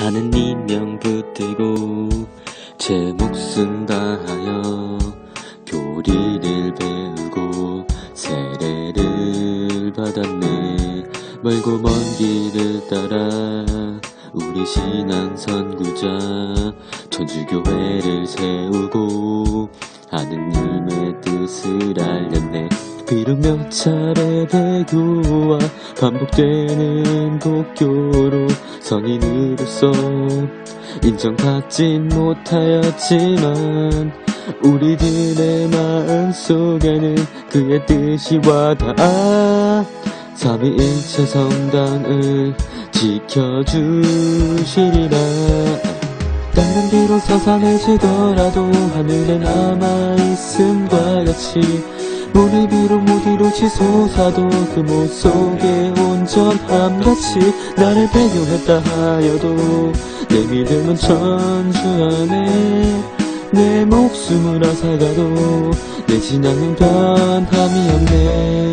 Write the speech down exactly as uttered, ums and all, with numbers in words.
하느님 명 붙들고 제 목숨 다하여 교리를 배우고 세례를 받았네. 멀고 먼 길을 따라 우리 신앙선구자 천주교회를 세우고 하느님의 뜻을 알렸네. 비록 몇 차례 배교와 반복되는 독교로 성인으로서 인정받진 못하였지만 우리들의 마음속에는 그의 뜻이 와닿아 삼위일체 성당을 지켜주시리라. 땅은 비록 서산해지더라도 하늘에 남아있음과 같이 물이 비록 못 이루 치솟아도 그 못 속에 온전함같이 나를 배교했다 하여도 내 믿음은 천주안에 내 목숨을 앗아가도 내 신앙은 변함이 없네.